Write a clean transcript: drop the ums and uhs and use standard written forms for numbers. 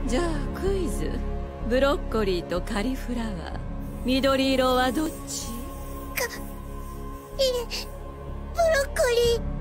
じゃあクイズ。ブロッコリーとカリフラワー、緑色はどっち？ いえ、ブロッコリー。